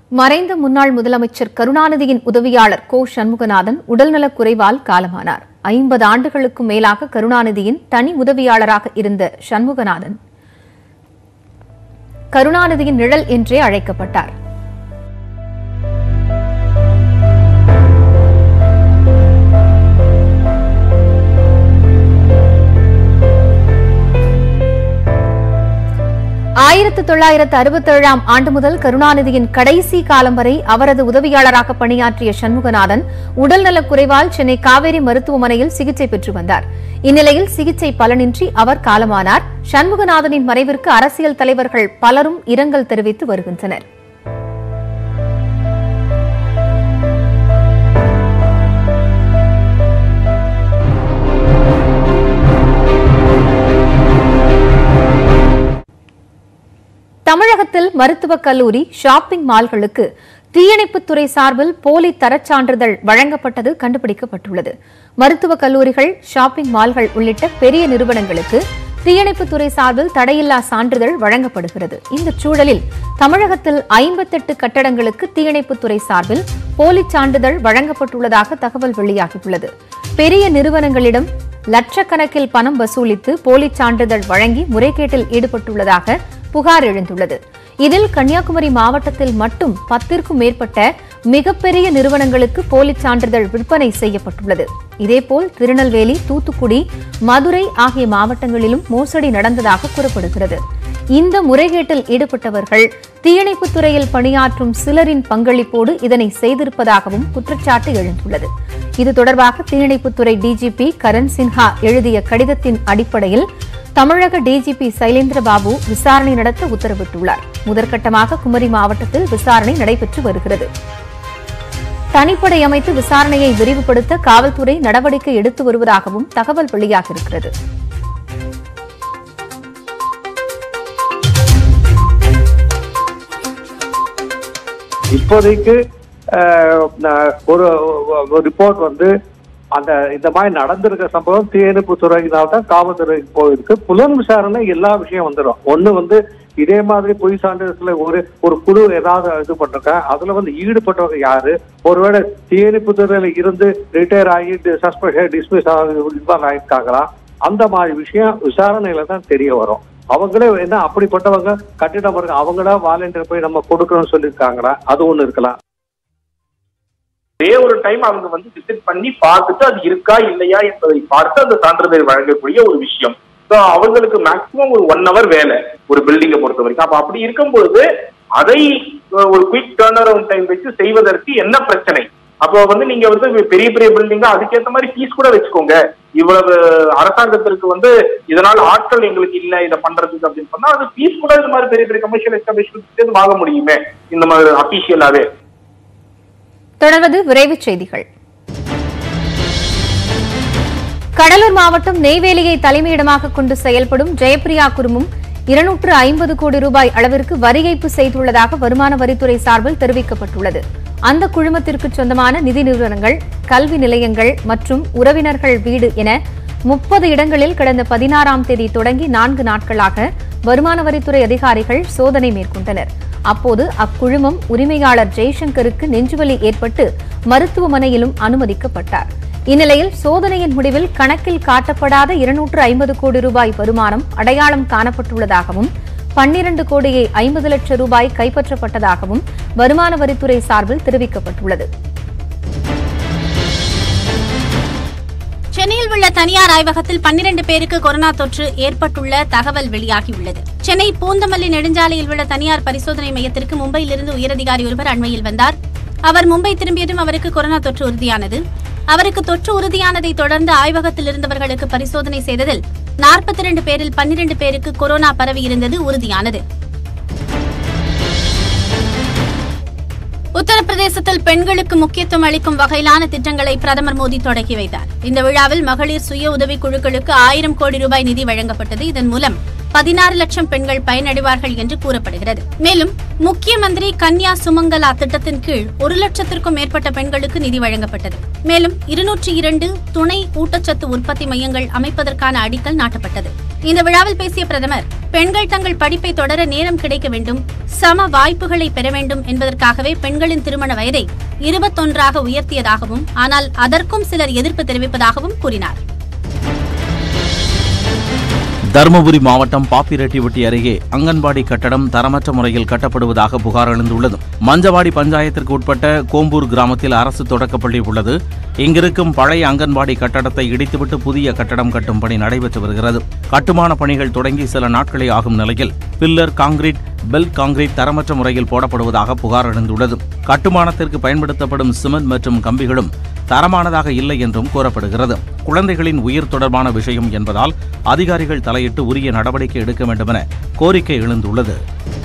மறைந்த முன்னாள் முதலமைச்சர் கருணாநிதியின் உதவியாளர் கோ சண்முகநாதன் உடல்நலக் குறைவால் காலமானார். 50 ஆண்டுகளுக்கும் மேலாக கருணாநிதியின் தனி உதவியாளராக இருந்த சண்முகநாதன் கருணாநிதியின் நிழல் என்றே அழைக்கப்பட்டார். ஆயிரத்து 1967 ஆண்டு முதல் கருணாநிதியின் கடைசி காலம் வரை அவரது உதவியாளராக பணியாற்றிய சண்முகநாதன் உடல்நலக் குறைவால் சென்னை காவேரி மருத்துவமனையில் சிகிச்சை பெற்று வந்தார். இந்நிலையில் சிகிச்சை பலனின்றி அவர் காலமானார். சண்முகநாதனின் மறைவிற்கு அரசியல் தலைவர்கள் பலரும் இரங்கல் தெரிவித்து வருகின்றனர். தமிழகத்தில் மருத்துவக் கல்லூரி, ஷாப்பிங் மால்களுக்கு தீயணைப்புத்துறை சார்பில் போலி தரச்சான்றிதழ் வழங்கப்பட்டது கண்டுபிடிக்கப்பட்டுள்ளது. மருத்துவக் கல்லூரிகள், ஷாப்பிங் மால்கள் உள்ளிட்ட பெரிய நிறுவனங்களுக்கு தீயணைப்புத்துறை சார்பில் தடையில்லா சான்றிதழ் வழங்கப்படுகிறது. இந்த சூழலில் தமிழகத்தில் 58 கட்டடங்களுக்கு தீயணைப்புத்துறை சார்பில் போலி சான்றிதழ் வழங்கப்பட்டுள்ளதாக தகவல் வெளியாகியுள்ளது. பெரிய நிறுவனங்களிடம் லட்சக்கணக்கில் பணம் வசூலித்து போலி சான்றிதழ் வழங்கி முறைகேட்டில் ஈடுபட்டுள்ளதாக புகார் எழுந்துள்ளது. இதில் கன்னியாகுமரி மாவட்டத்தில் மட்டும் 10க்கும் மேற்பட்ட மிகப்பெரிய நிறுவனங்களுக்கு போலி சான்றிதழ் விற்பனை செய்யப்பட்டுள்ளது. இதேபோல் திருநெல்வேலி, தூத்துக்குடி, மதுரை ஆகிய மாவட்டங்களிலும் மோசடி நடந்ததாக கூறப்படுகிறது. இந்த முறைகேட்டில் ஈடுபட்டவர்கள் தீயணைப்புத் துறையில் பணியாற்றும் சிலரின் பங்களிப்போடு இதனை செய்திருப்பதாகவும் குற்றச்சாட்டு எழுந்துள்ளது. இது தொடர்பாக தீயணைப்புத்துறை டிஜிபி கரண் சின்ஹா எழுதிய கடிதத்தின் அடிப்படையில் தமிழக டிஜிபி சைலேந்திரபாபு விசாரணை நடத்த உத்தரவிட்டுள்ளார். முதற்கட்டமாக குமரி மாவட்டத்தில் விசாரணை நடைபெற்று வருகிறது. தனிப்படை அமைத்து விசாரணையை விரிவுபடுத்த காவல்துறை நடவடிக்கை எடுத்து வருவதாகவும் தகவல் வெளியாகியிருக்கிறது. இப்போதைக்கு ஒரு ரிப்போர்ட் இந்த மாதிரி நடந்திருக்க சம்பவம் தீயணைப்பு துறையினால்தான் காவல்துறைக்கு போயிருக்கு. புலன் விசாரணை எல்லா விஷயம் வந்துடும். ஒண்ணு இதே மாதிரி பொய் சான்றிதழ்ல ஒரு குழு ஏதாவது இது பண்றாங்க, அதுல ஈடுபட்டவங்க யாரு, ஒருவேளை தீயணைப்பு துறையில இருந்து ரிட்டையர் ஆகி சஸ்பென்ஷன் டிஸ்மிஸ் இன்வால்வ் ஆகிட்டாங்களா, அந்த மாதிரி விஷயம் விசாரணையில தான் தெரிய வரும். அவங்களே என்ன அப்படிப்பட்டவங்க கட்டிடம் அவங்களா வாலண்டியர் போய் நம்ம கொடுக்கணும்னு சொல்லியிருக்காங்களா, அது ஒண்ணு இருக்கலாம். ஒரு டைம் அவங்க விசிட் பண்ணி பார்த்துட்டு அது இருக்கா இல்லையா என்பதை பார்த்து அந்த சான்றிதழ் வழங்கக்கூடிய ஒரு விஷயம். அவங்களுக்கு மேக்சிமம் ஒரு 1 hour வேலை ஒரு பில்டிங்கை பொறுத்த வரைக்கும். அப்ப அப்படி இருக்கும்பொழுது அதை ஒரு குயிக் டர்ன் அரவுண்ட் டைம் வச்சு செய்வதற்கு என்ன பிரச்சனை? அப்போ நீங்க பெரிய பெரிய பில்டிங்கா அதுக்கேற்ற மாதிரி ஃபீஸ் கூட வச்சுக்கோங்க. இவ்வளவு அரசாங்கத்திற்கு இதனால ஆட்கள் எங்களுக்கு இல்லை இதை பண்றதுக்கு அப்படின்னு சொன்னா அது ஃபீஸ் கூட இது மாதிரி பெரிய பெரிய கமர்ஷியல் எஸ்டாபிலிஷ்மென்ட் வாங்க முடியுமே இந்த மாதிரி அபிஷியலாவே. தொடர்வது விரைவுச் செய்திகள். கடலூர் மாவட்டம் நெய்வேலியை தலைமையிடமாக கொண்டு செயல்படும் ஜெயப்பிரியா குழுமம் 250 கோடி ரூபாய் அளவிற்கு வரி ஏய்ப்பு செய்துள்ளதாக வருமான வரித்துறை சார்பில் தெரிவிக்கப்பட்டுள்ளது. அந்த குழுமத்திற்கு சொந்தமான நிதி நிறுவனங்கள், கல்வி நிலையங்கள் மற்றும் உறவினர்கள் வீடு என 30 இடங்களில் கடந்த 16ஆம் தேதி தொடங்கி 4 நாட்களாக வருமான வரித்துறை அதிகாரிகள் சோதனை மேற்கொண்டனர். அப்போது அக்குழுமம் உரிமையாளர் ஜெய்சங்கருக்கு நெஞ்சுவலி ஏற்பட்டு மருத்துவமனையிலும் அனுமதிக்கப்பட்டார். இந்நிலையில் சோதனையின் முடிவில் கணக்கில் காட்டப்படாத 250 கோடி ரூபாய் வருமானம் அடையாளம் காணப்பட்டுள்ளதாகவும் 12 கோடியே 50 லட்சம் ரூபாய் கைப்பற்றப்பட்டதாகவும் வருமான வரித்துறை சார்பில் தெரிவிக்கப்பட்டுள்ளது. சென்னையில் உள்ள தனியார் ஆய்வகத்தில் 12 பேருக்கு கொரோனா தொற்று ஏற்பட்டுள்ள தகவல் வெளியாகியுள்ளது. சென்னை பூந்தமல்லி நெடுஞ்சாலையில் உள்ள தனியார் பரிசோதனை மையத்திற்கு மும்பையிலிருந்து உயரதிகாரி ஒருவர் அண்மையில் வந்தார். அவர் மும்பை திரும்பியதும் அவருக்கு கொரோனா தொற்று உறுதியானது. அவருக்கு தொற்று உறுதியானதை தொடர்ந்து ஆய்வகத்தில் இருந்தவர்களுக்கு பரிசோதனை செய்ததில் 42 பேரில் 12 பேருக்கு கொரோனா பரவி இருந்தது உறுதியானது. உத்தரப்பிரதேசத்தில் பெண்களுக்கு முக்கியத்துவம் அளிக்கும் வகையிலான திட்டங்களை பிரதமர் மோடி தொடங்கி வைத்தார். இந்த விழாவில் மகளிர் சுய உதவி குழுக்களுக்கு 1000 கோடி ரூபாய் நிதி வழங்கப்பட்டது. இதன் மூலம் 16 லட்சம் பெண்கள் பயனடைவார்கள் என்று கூறப்படுகிறது. மேலும் முக்கிய மந்திரி கன்யா சுமங்கலா திட்டத்தின் கீழ் 1 லட்சத்திற்கும் மேற்பட்ட பெண்களுக்கு நிதி வழங்கப்பட்டது. மேலும் 202 துணை ஊட்டச்சத்து உற்பத்தி மையங்கள் அமைப்பதற்கான அடிக்கல் நாட்டப்பட்டது. இந்த விழாவில் பேசிய பிரதமர், பெண்கள் தங்கள் படிப்பை தொடர நேரம் கிடைக்க வேண்டும், சம வாய்ப்புகளை பெற வேண்டும் என்பதற்காகவே பெண்களின் திருமண வயதை 21ஆக உயர்த்தியதாகவும், ஆனால் அதற்கும் சிலர் எதிர்ப்பு தெரிவிப்பதாகவும் கூறினார். தருமபுரி மாவட்டம் பாப்பிரெட்டிப்பட்டி அருகே அங்கன்வாடி கட்டடம் தரமற்ற முறையில் கட்டப்படுவதாக புகார் எழுந்துள்ளது. மஞ்சவாடி பஞ்சாயத்திற்கு உட்பட்ட கோம்பூர் கிராமத்தில் அரசு தொடக்கப்பள்ளி உள்ளது. இங்கிருக்கும் பழைய அங்கன்வாடி கட்டடத்தை இடித்துவிட்டு புதிய கட்டடம் கட்டும் பணி நடைபெற்று வருகிறது. கட்டுமான பணிகள் தொடங்கி சில நாட்களே ஆகும் நிலையில் பில்லர் காங்கிரீட், பெல்ட் காங்கிரீட் தரமற்ற முறையில் போடப்படுவதாக புகார் எழுந்துள்ளது. கட்டுமானத்திற்கு பயன்படுத்தப்படும் சிமெண்ட் மற்றும் கம்பிகளும் தரமானதாக இல்லை என்றும் கூறப்படுகிறது. குழந்தைகளின் உயிர் தொடர்பான விஷயம் என்பதால் அதிகாரிகள் தலையிட்டு உரிய நடவடிக்கை எடுக்க வேண்டும் என கோரிக்கை எழுந்துள்ளது.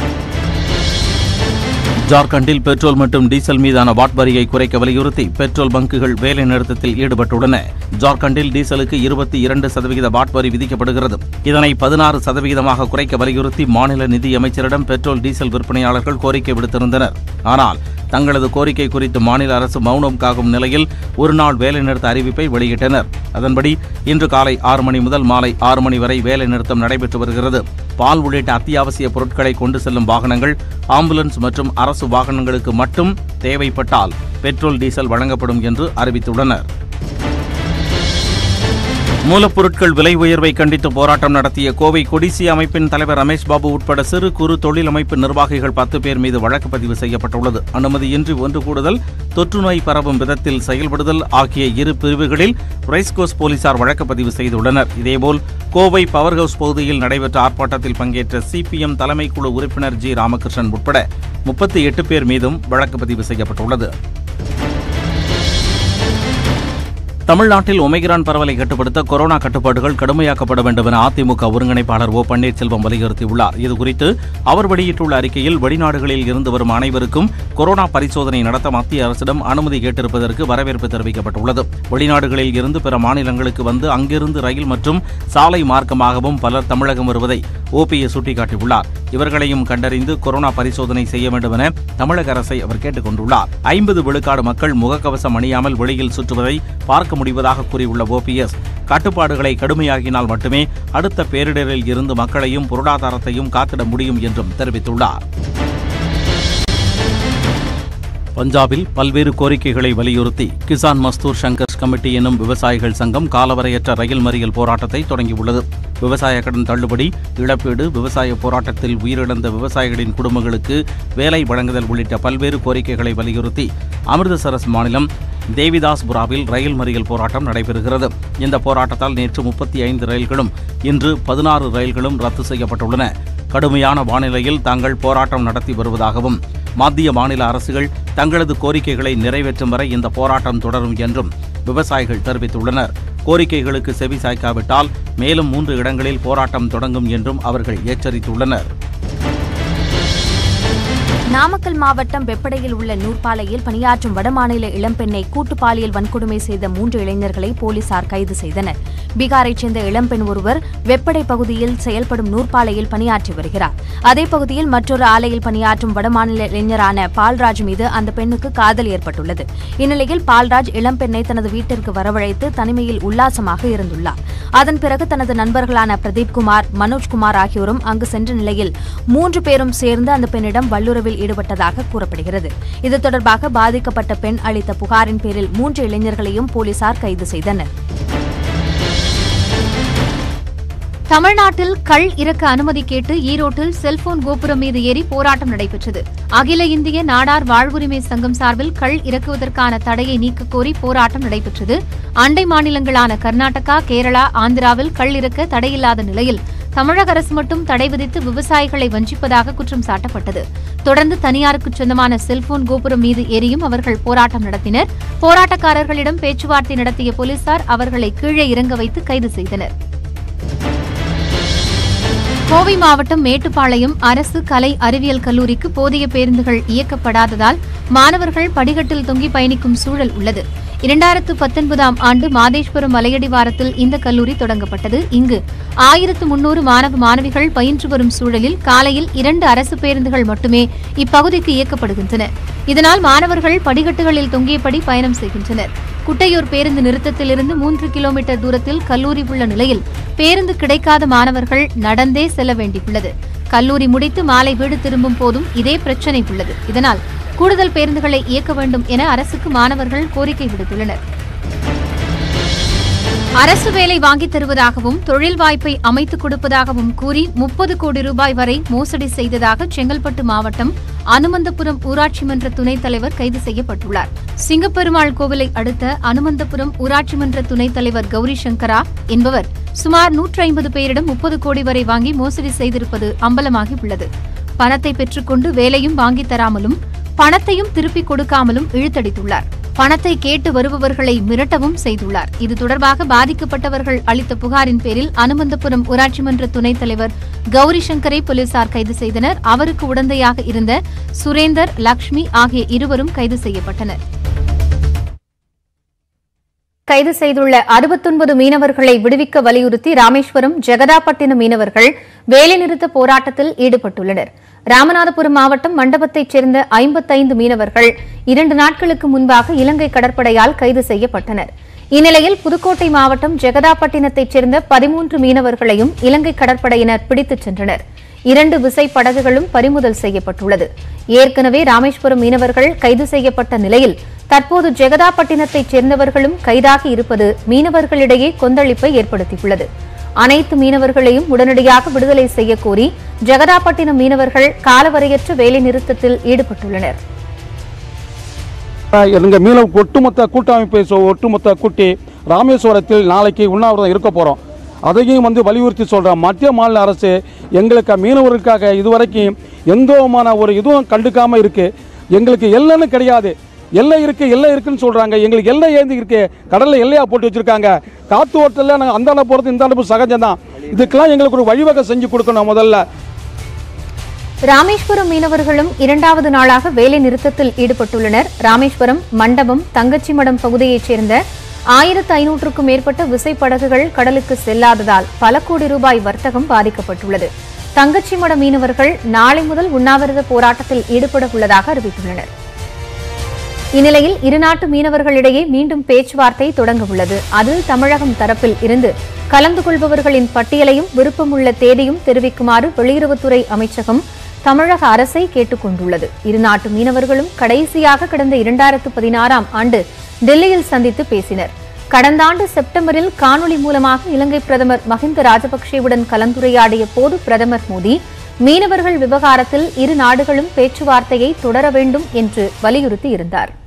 ஜார்க்கண்டில் பெட்ரோல் மற்றும் டீசல் மீதான வாட் வரியை குறைக்க வலியுறுத்தி பெட்ரோல் பங்குகள் வேலை நிறுத்தத்தில் ஈடுபட்டுள்ளன. ஜார்க்கண்டில் டீசலுக்கு 22% வாட் வரி விதிக்கப்படுகிறது. இதனை 16% குறைக்க வலியுறுத்தி மாநில நிதி அமைச்சரிடம் பெட்ரோல் டீசல் விற்பனையாளர்கள் கோரிக்கை விடுத்திருந்தனர். ஆனால் தங்களது கோரிக்கை குறித்து மாநில அரசு மௌனம் காக்கும் நிலையில் ஒருநாள் வேலைநிறுத்த அறிவிப்பை வெளியிட்டனர். அதன்படி இன்று காலை 6 மணி முதல் மாலை 6 மணி வரை வேலைநிறுத்தம் நடைபெற்று வருகிறது. பால் உள்ளிட்ட அத்தியாவசிய பொருட்களை கொண்டு செல்லும் வாகனங்கள், ஆம்புலன்ஸ் மற்றும் அரசு வாகனங்களுக்கு மட்டும் தேவைப்பட்டால் பெட்ரோல் டீசல் வழங்கப்படும் என்று அறிவித்துள்ளனர். மூலப்பொருட்கள் விலை உயர்வை கண்டித்து போராட்டம் நடத்திய கோவை கொடிசி அமைப்பின் தலைவர் ரமேஷ் பாபு உட்பட சிறு குறு தொழில் அமைப்பு நிர்வாகிகள் 10 பேர் மீது வழக்கு பதிவு செய்யப்பட்டுள்ளது. அனுமதியின்றி ஒன்று கூடுதல், தொற்று நோய் பரவும் விதத்தில் செயல்படுதல் ஆகிய இரு பிரிவுகளில் ரைஸ்கோஸ் போலீசார் வழக்கு பதிவு செய்துள்ளனர். இதேபோல் கோவை பவர் ஹவுஸ் பகுதியில் நடைபெற்ற ஆர்ப்பாட்டத்தில் பங்கேற்ற சிபிஎம் தலைமை குழு உறுப்பினர் ஜி ராமகிருஷ்ணன் உட்பட 38 பேர் மீதும் வழக்கு பதிவு செய்யப்பட்டுள்ளது. தமிழ்நாட்டில் ஒமைக்ரான் பரவலை கட்டுப்படுத்த கொரோனா கட்டுப்பாடுகள் கடுமையாக்கப்பட வேண்டும் என அதிமுக ஒருங்கிணைப்பாளர் ஓ பன்னீர்செல்வம் வலியுறுத்தியுள்ளார். இதுகுறித்து அவர் வெளியிட்டுள்ள அறிக்கையில், வெளிநாடுகளில் இருந்து வரும் அனைவருக்கும் கொரோனா பரிசோதனை நடத்த மத்திய அரசிடம் அனுமதி கேட்டிருப்பதற்கு வரவேற்பு தெரிவிக்கப்பட்டுள்ளது. வெளிநாடுகளில் இருந்து பிற மாநிலங்களுக்கு வந்து அங்கிருந்து ரயில் மற்றும் சாலை மார்க்கமாகவும் பலர் தமிழகம் வருவதை ஓபிஎஸ் சுட்டிக்காட்டியுள்ளார். இவர்களையும் கண்டறிந்து கொரோனா பரிசோதனை செய்ய வேண்டும் என தமிழக அரசை அவர் கேட்டுக் கொண்டுள்ளார். 50 விழுக்காடு மக்கள் முகக்கவசம் அணியாமல் வெளியில் சுற்றுவதை பார்க்க முடிவதாக கூறியுள்ள ஓபிஎஸ், கட்டுப்பாடுகளை கடுமையாக்கினால் மட்டுமே அடுத்த பேரிடரில் இருந்து மக்களையும் பொருளாதாரத்தையும் காத்திட முடியும் என்றும் தெரிவித்துள்ளார். பஞ்சாபில் பல்வேறு கோரிக்கைகளை வலியுறுத்தி கிசான் மஸ்தூர் சங்கர்ஷ் கமிட்டி எனும் விவசாயிகள் சங்கம் காலவரையற்ற ரயில் மறியல் போராட்டத்தை தொடங்கியுள்ளது. விவசாய கடன் தள்ளுபடி, இழப்பீடு, விவசாய போராட்டத்தில் உயிரிழந்த விவசாயிகளின் குடும்பங்களுக்கு வேலை வழங்குதல் உள்ளிட்ட பல்வேறு கோரிக்கைகளை வலியுறுத்தி அமிர்தசரஸ் மாநிலம் தேவிதாஸ்புராவில் ரயில் மறியல் போராட்டம் நடைபெறுகிறது. இந்த போராட்டத்தால் நேற்று 35 ரயில்களும் இன்று 16 ரயில்களும் ரத்து செய்யப்பட்டுள்ளன. கடுமையான வானிலையில் தாங்கள் போராட்டம் நடத்தி வருவதாகவும், மத்திய மாநில அரசுகள் தங்களது கோரிக்கைகளை நிறைவேற்றும் வரை இந்த போராட்டம் தொடரும் என்றும் விவசாயிகள் தெரிவித்துள்ளனர். கோரிக்கைகளுக்கு செவி சாய்க்காவிட்டால் மேலும் 3 இடங்களில் போராட்டம் தொடங்கும் என்றும் அவர்கள் எச்சரித்துள்ளனர். நாமக்கல் மாவட்டம் வெப்படையில் உள்ள நூற்பாலையில் பணியாற்றும் வடமாநில இளம்பெண்ணை கூட்டு பாலியல் வன்கொடுமை செய்த 3 இளைஞர்களை போலீசார் கைது செய்தனர். பீகாரைச் சேர்ந்த இளம்பெண் ஒருவர் வெப்படை பகுதியில் செயல்படும் நூற்பாலையில் பணியாற்றி வருகிறார். அதே பகுதியில் மற்றொரு ஆலையில் பணியாற்றும் வடமாநில இளைஞரான பால்ராஜ் மீது அந்த பெண்ணுக்கு காதல் ஏற்பட்டுள்ளது. இந்நிலையில் பால்ராஜ் இளம்பெண்ணை தனது வீட்டிற்கு வரவழைத்து தனிமையில் உல்லாசமாக இருந்துள்ளார். அதன் பிறகு தனது நண்பர்களான பிரதீப்குமார், மனோஜ்குமார் ஆகியோரும் அங்கு சென்ற நிலையில் 3 பேரும் சேர்ந்து அந்த பெண்ணிடம் வல்லுறவில் ஈடுபட்டதாக கூறப்படுகிறது. இது தொடர்பாக பாதிக்கப்பட்ட பெண் அளித்த புகாரின் பேரில் 3 இளைஞர்களையும் போலீசார் கைது செய்தனர். தமிழ்நாட்டில் கள் இறக்க அனுமதி கேட்டு ஈரோட்டில் செல்போன் கோபுரம் மீது ஏறி போராட்டம் நடைபெற்றது. அகில இந்திய நாடார் வாழ்வுரிமை சங்கம் சார்பில் கள் இறக்குவதற்கான தடையை நீக்கக் கோரி போராட்டம் நடைபெற்றது. அண்டை மாநிலங்களான கர்நாடகா, கேரளா, ஆந்திராவில் கள் இறக்க தடையில்லாத நிலையில் தமிழக அரசு மட்டும் தடை விதித்து விவசாயிகளை வஞ்சிப்பதாக குற்றம் சாட்டப்பட்டது. தொடர்ந்து தனியாருக்கு சொந்தமான செல்போன் கோபுரம் மீது ஏறியும் அவர்கள் போராட்டம் நடத்தினர். போராட்டக்காரர்களிடம் பேச்சுவார்த்தை நடத்திய போலீசார் அவர்களை கீழே இறங்க வைத்து கைது செய்தனர். கோவை மாவட்டம் மேட்டுப்பாளையம் அரசு கலை அறிவியல் கல்லூரிக்கு போதிய பேருந்துகள் இயக்கப்படாததால் மாணவர்கள் படிக்கட்டில் தொங்கி பயணிக்கும் சூழல் உள்ளது. 2019ஆம் ஆண்டு மாதேஸ்வரம் மலையடிவாரத்தில் இந்த கல்லூரி தொடங்கப்பட்டது. இங்கு 1300 மாணவ மாணவிகள் பயின்று வரும் சூழலில் காலையில் 2 அரசு பேருந்துகள் மட்டுமே இப்பகுதிக்கு இயக்கப்படுகின்றன. இதனால் மாணவர்கள் படிக்கட்டுகளில் தொங்கியபடி பயணம் செய்கின்றனர். குட்டையூர் பேருந்து நிறுத்தத்திலிருந்து 3 கிலோமீட்டர் தூரத்தில் கல்லூரி உள்ள நிலையில் பேருந்து கிடைக்காத மாணவர்கள் நடந்தே செல்ல வேண்டியுள்ளது. கல்லூரி முடித்து மாலை வீடு திரும்பும் போதும் இதே பிரச்சினை உள்ளது. இதனால் கூடுதல் பேருந்துகளை இயக்க வேண்டும் என அரசுக்கு மாணவர்கள் கோரிக்கை விடுத்துள்ளனர். அரசு வேலை வாங்கித் தருவதாகவும் தொழில் வாய்ப்பை அமைத்துக் கொடுப்பதாகவும் கூறி 30 கோடி ரூபாய் வரை மோசடி செய்ததாக செங்கல்பட்டு மாவட்டம் அனுமந்தபுரம் ஊராட்சி மன்ற துணைத் தலைவர் கைது செய்யப்பட்டுள்ளார். சிங்கப்பெருமாள் கோவிலை அடுத்த அனுமந்தபுரம் ஊராட்சி மன்ற துணைத் தலைவர் கௌரி சங்கரா என்பவர் சுமார் 150 பேரிடம் 30 கோடி வரை வாங்கி மோசடி செய்திருப்பது அம்பலமாகியுள்ளது. பணத்தை பெற்றுக்கொண்டு வேலையும் வாங்கித் தராமலும் பணத்தையும் திருப்பிக் கொடுக்காமலும் இழுத்தடித்துள்ளார். பணத்தை கேட்டு வருபவர்களை மிரட்டவும் செய்துள்ளார். இது தொடர்பாக பாதிக்கப்பட்டவர்கள் அளித்த புகாரின் பேரில் அனுமந்தபுரம் ஊராட்சி மன்ற துணைத் தலைவர் கௌரி சங்கரை போலீசார் கைது செய்தனர். அவருக்கு உடந்தையாக இருந்த சுரேந்தர், லக்ஷ்மி ஆகிய இருவரும் கைது செய்யப்பட்டனர். கைது செய்துள்ள 69 மீனவர்களை விடுவிக்க வலியுறுத்தி ராமேஸ்வரம், ஜெகதாப்பட்டினம் மீனவர்கள் வேலைநிறுத்த போராட்டத்தில் ஈடுபட்டுள்ளனர். ராமநாதபுரம் மாவட்டம் மண்டபத்தைச் சேர்ந்த 55 மீனவர்கள் 2 நாட்களுக்கு முன்பாக இலங்கை கடற்படையால் கைது செய்யப்பட்டனர். இந்நிலையில் புதுக்கோட்டை மாவட்டம் ஜெகதாப்பட்டினத்தைச் சேர்ந்த 13 மீனவர்களையும் இலங்கை கடற்படையினர் பிடித்துச் சென்றனர். 2 விசைப்படகுகளும் பறிமுதல் செய்யப்பட்டுள்ளது. ஏற்கனவே ராமேஸ்வரம் மீனவர்கள் கைது செய்யப்பட்ட நிலையில் தற்போது ஜெகதாப்பட்டினத்தைச் சேர்ந்தவர்களும் கைதாகி இருப்பது மீனவர்களிடையே கொந்தளிப்பை ஏற்படுத்தியுள்ளது. அனைத்து மீனவர்களையும் உடனடியாக விடுதலை செய்யக்கோரி ஜெகதாப்பட்டினம் மீனவர்கள் காலவரையற்ற வேலை நிறுத்தத்தில் ஈடுபட்டுள்ளனர். எங்கள் மீனவ ஒட்டுமொத்த கூட்டமைப்பை ஒட்டுமொத்த கூட்டி ராமேஸ்வரத்தில் நாளைக்கு உண்ணாவிரதம் இருக்க போகிறோம். அதையும் வலியுறுத்தி சொல்கிறோம். மத்திய மாநில அரசு எங்களுக்கு மீனவர்களுக்காக இதுவரைக்கும் எந்த விதமான ஒரு இதுவும் கண்டுக்காமல் இருக்குது. எங்களுக்கு எல்லைன்னு கிடையாது. எல்லை இருக்குன்னு சொல்கிறாங்க. எங்களுக்கு எல்லை ஏந்தி இருக்கு. கடலில் எல்லையாக போட்டு வச்சுருக்காங்க. காற்று ஓட்டத்தில் நாங்கள் அந்தாண்ட போகிறது இந்த அனுப்பு சகஜம் தான். இதுக்கெல்லாம் எங்களுக்கு ஒரு வழிவகை செஞ்சு கொடுக்கணும். முதல்ல ராமேஸ்வரம் மீனவர்களும் 2வது நாளாக வேலை நிறுத்தத்தில் ஈடுபட்டுள்ளனர். ராமேஸ்வரம், மண்டபம், தங்கச்சிமடம் பகுதியைச் சேர்ந்த 1500க்கும் மேற்பட்ட விசைப்படகுகள் கடலுக்கு செல்லாததால் பல கோடி ரூபாய் வர்த்தகம் பாதிக்கப்பட்டுள்ளது. தங்கச்சிமட மீனவர்கள் நாளை முதல் உண்ணாவிரத போராட்டத்தில் ஈடுபட உள்ளதாக அறிவித்துள்ளனர். இந்நிலையில் இருநாட்டு மீனவர்களிடையே மீண்டும் பேச்சுவார்த்தை தொடங்க உள்ளது. அதில் தமிழகம் தரப்பில் இருந்து கலந்து கொள்பவர்களின் பட்டியலையும் விருப்பமுள்ள தேதியும் தெரிவிக்குமாறு வெளியுறவுத்துறை அமைச்சகம் தமிழக அரசை கேட்டுக் கொண்டுள்ளது. இருநாட்டு மீனவர்களும் கடைசியாக கடந்த 2016ஆம் ஆண்டு டெல்லியில் சந்தித்து பேசினர். கடந்த ஆண்டு செப்டம்பரில் காணொலி மூலமாக இலங்கை பிரதமர் மஹிந்த ராஜபக்சேவுடன் கலந்துரையாடிய போது பிரதமர் மோடி மீனவர்கள் விவகாரத்தில் இரு நாடுகளும் பேச்சுவார்த்தையை தொடர வேண்டும் என்று வலியுறுத்தியிருந்தார்.